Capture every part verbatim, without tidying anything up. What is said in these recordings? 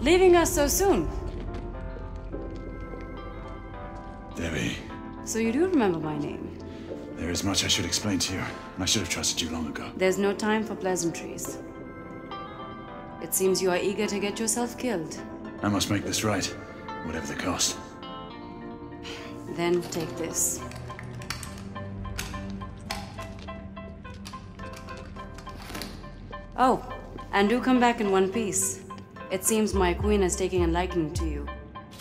Leaving us so soon. Debbie. So you do remember my name? There is much I should explain to you, and I should have trusted you long ago. There's no time for pleasantries. It seems you are eager to get yourself killed. I must make this right, whatever the cost. Then take this. Oh, and do come back in one piece. It seems my queen is taking a liking to you.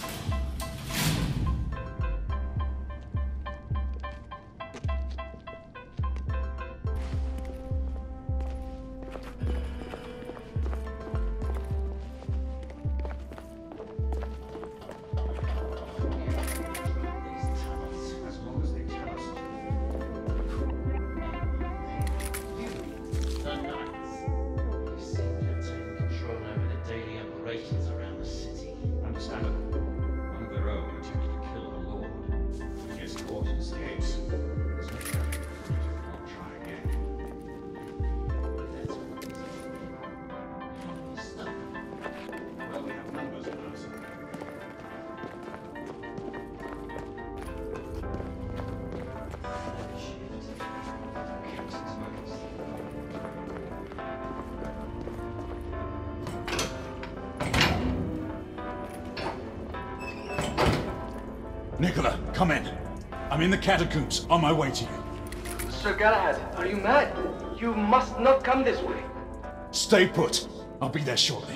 Nicola, come in. I'm in the catacombs, on my way to you. Sir Galahad, are you mad? You must not come this way. Stay put. I'll be there shortly.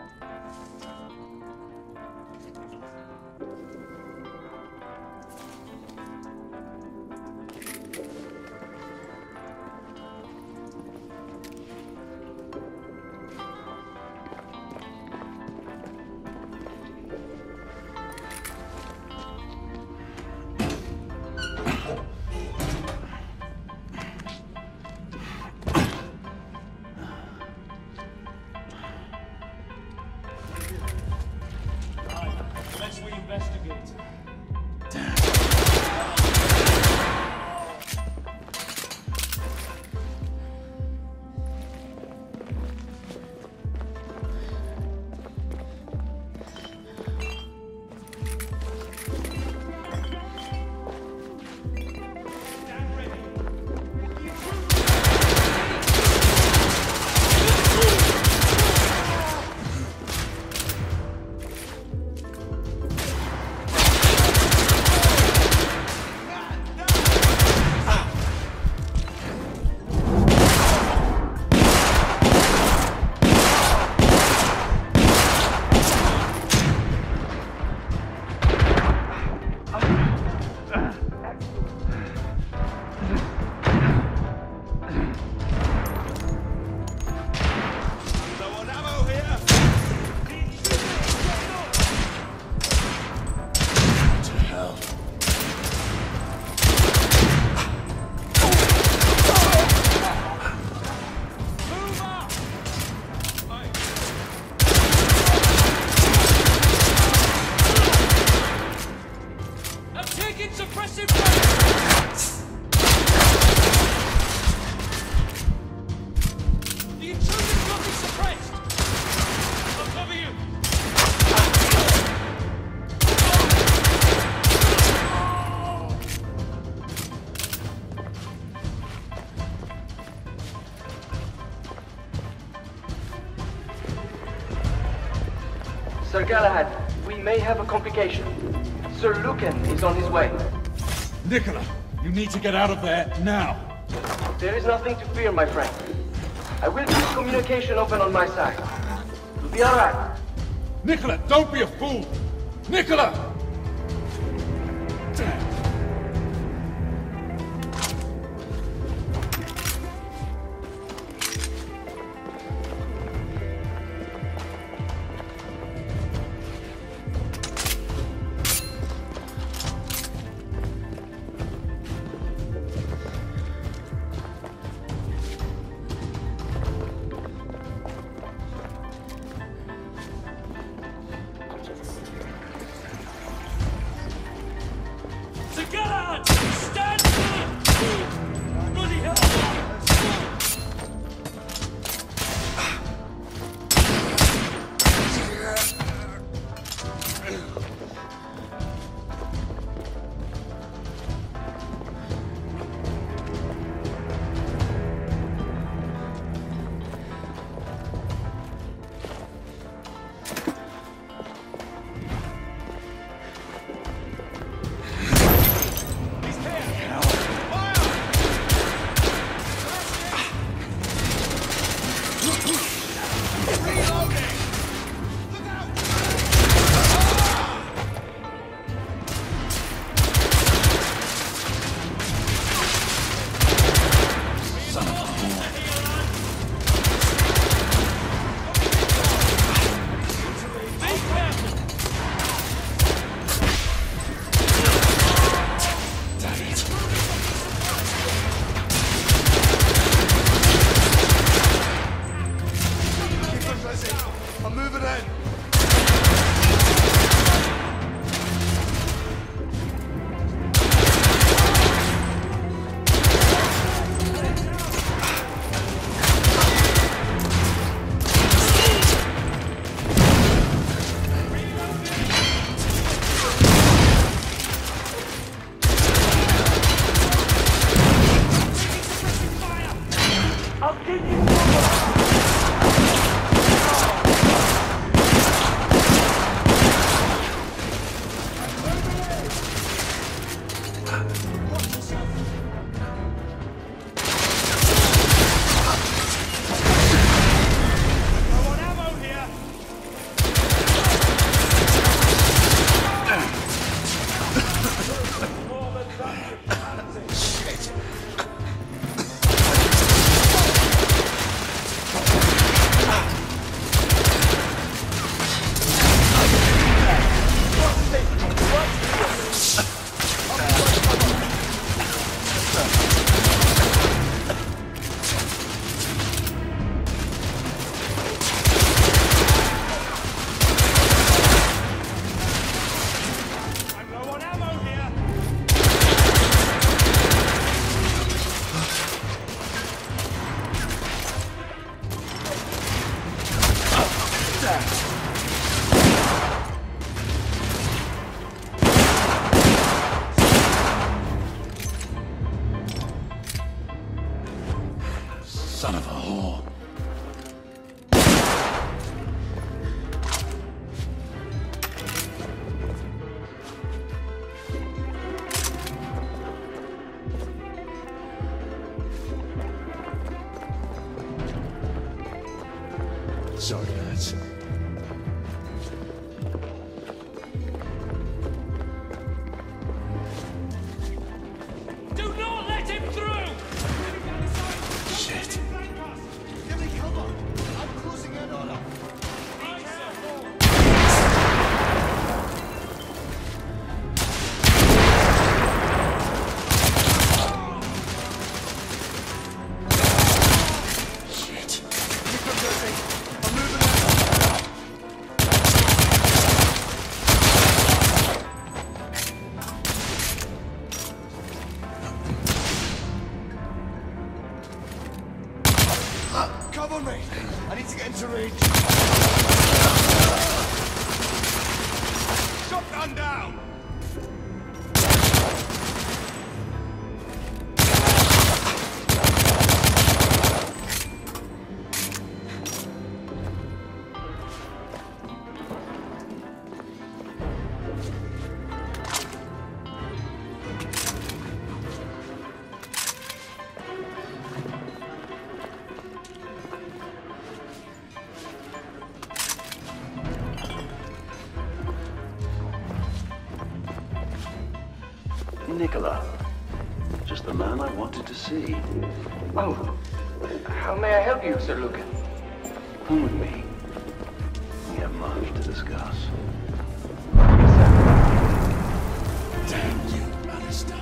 Sir Galahad, we may have a complication. Sir Lucan is on his way. Nicola, you need to get out of there now. There is nothing to fear, my friend. I will keep communication open on my side. You'll be alright. Nicola, don't be a fool! Nicola! Damn. Son of a whore. Sorry, lads. Do not let him through! Shit. Give me cover! I'm closing in on him! Shit. Keep him busy! I'm moving in! Cover me! I need to get into range! Shotgun down! Nicola. Just the man I wanted to see. Oh, how may I help you, Sir Lucan? Come with me. We have much to discuss. Damn you, Alistair.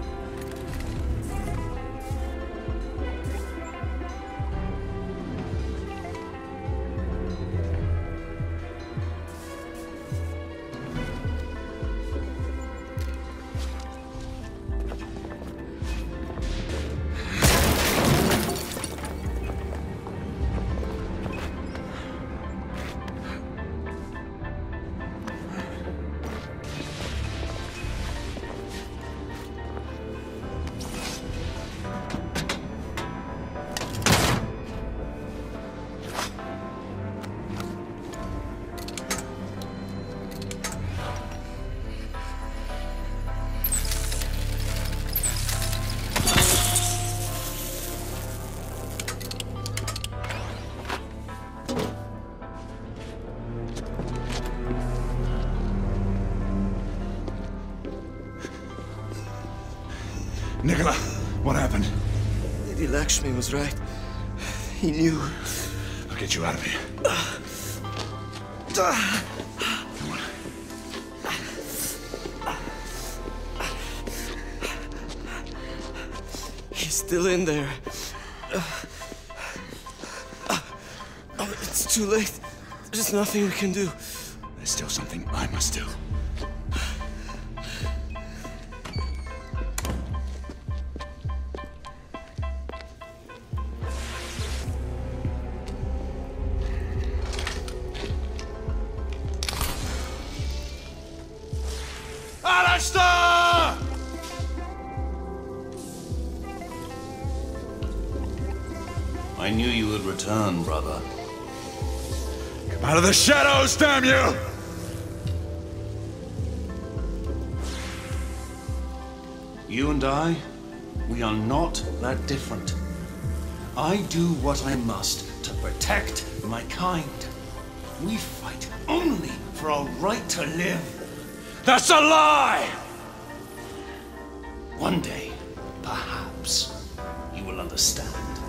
Nicola, what happened? Lady Lakshmi was right. He knew. I'll get you out of here. Come on. He's still in there. Oh, it's too late. There's nothing we can do. There's still something I must do. Alistair! I knew you would return, brother. Come out of the shadows, damn you! You and I, we are not that different. I do what I must to protect my kind. We fight only for our right to live. That's a lie! One day, perhaps, you will understand.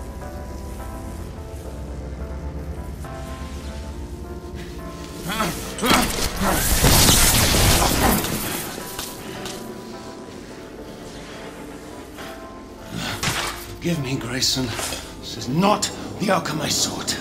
Give me, Grayson. This is not the outcome I sought.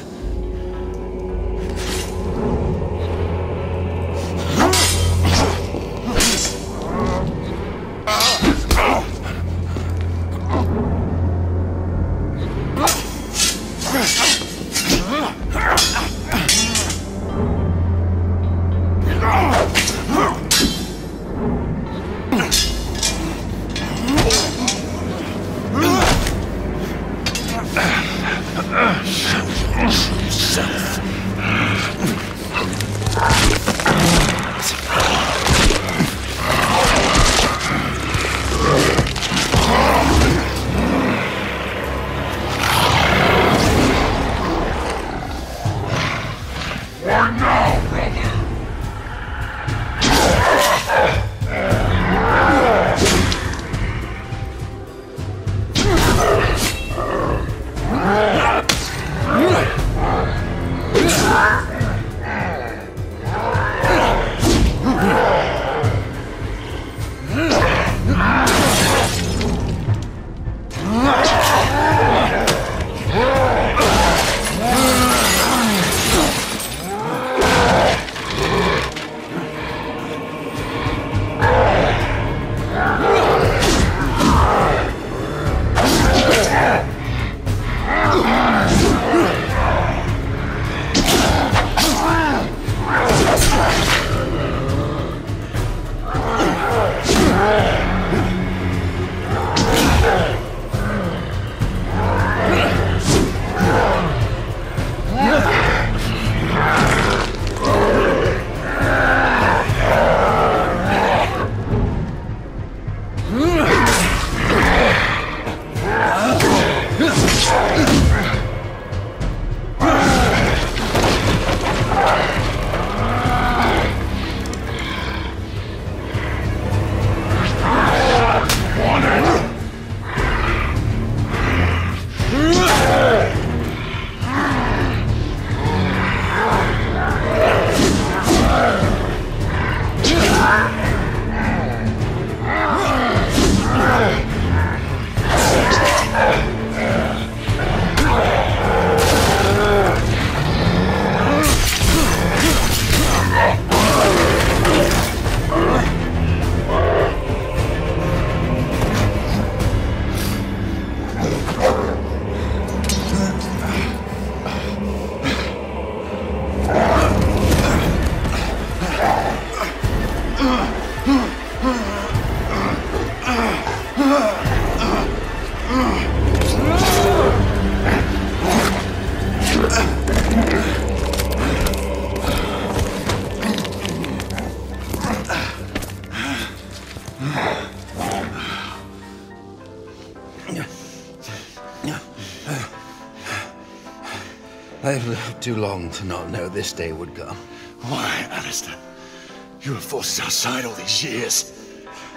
I've lived too long to not know this day would come. Why, Alistair? You were forces outside all these years.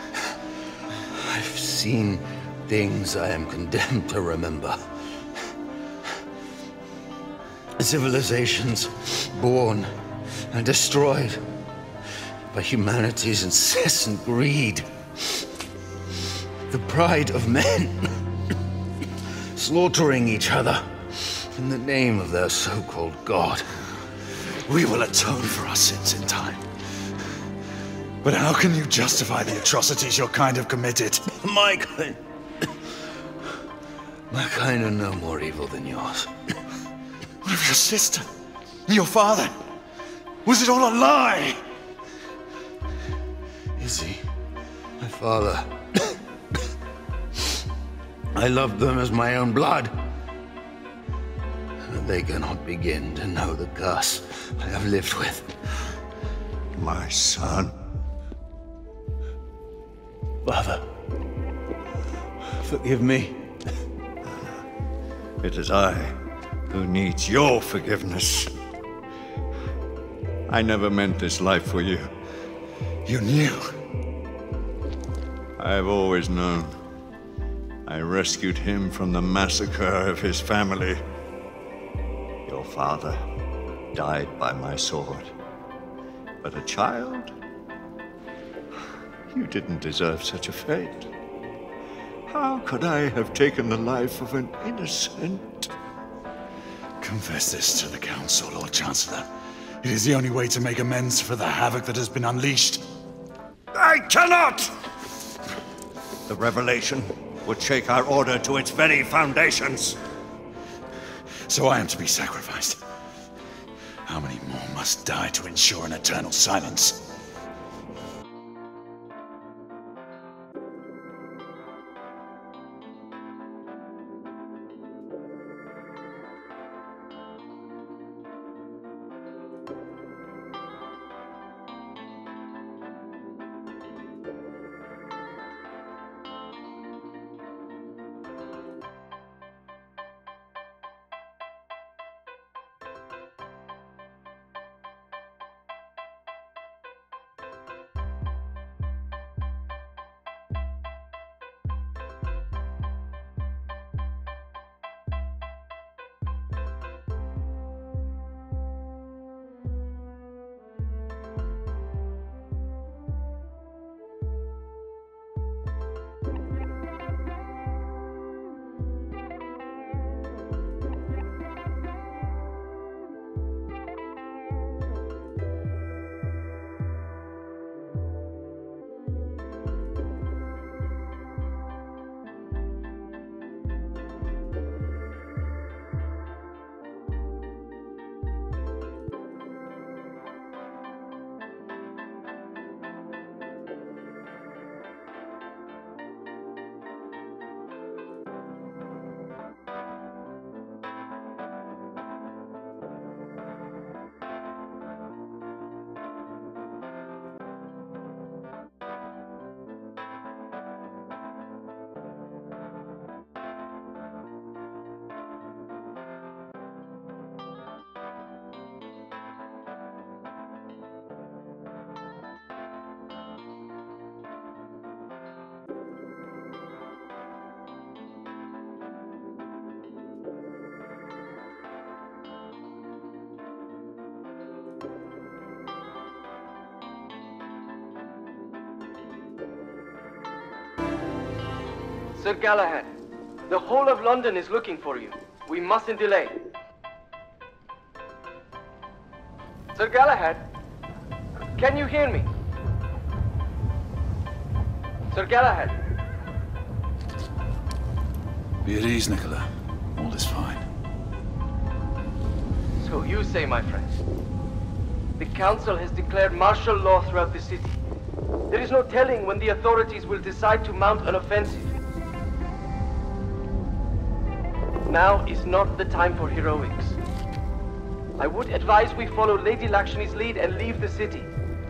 I've seen things I am condemned to remember. Civilizations born and destroyed by humanity's incessant greed. The pride of men slaughtering each other in the name of their so-called God. We will atone for our sins in time. But how can you justify the atrocities your kind have committed? My kind... My kind are no more evil than yours. What of your sister? Your father? Was it all a lie? Izzy, my father... I loved them as my own blood. But they cannot begin to know the curse I have lived with. My son. Father, forgive me. It is I who needs your forgiveness. I never meant this life for you. You knew? I have always known. I rescued him from the massacre of his family. Your father died by my sword. But a child? You didn't deserve such a fate. How could I have taken the life of an innocent? Confess this to the Council, Lord Chancellor. It is the only way to make amends for the havoc that has been unleashed. I cannot! The revelation would shake our order to its very foundations. So I am to be sacrificed. How many more must die to ensure an eternal silence? Sir Galahad, the whole of London is looking for you. We mustn't delay. Sir Galahad, can you hear me? Sir Galahad. Be at ease, Nicola. All is fine. So you say, my friend. The Council has declared martial law throughout the city. There is no telling when the authorities will decide to mount an offensive. Now is not the time for heroics. I would advise we follow Lady Lakshmi's lead and leave the city.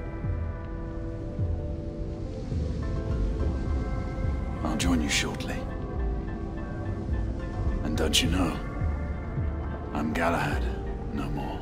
I'll join you shortly. And don't you know, I'm Galahad no more.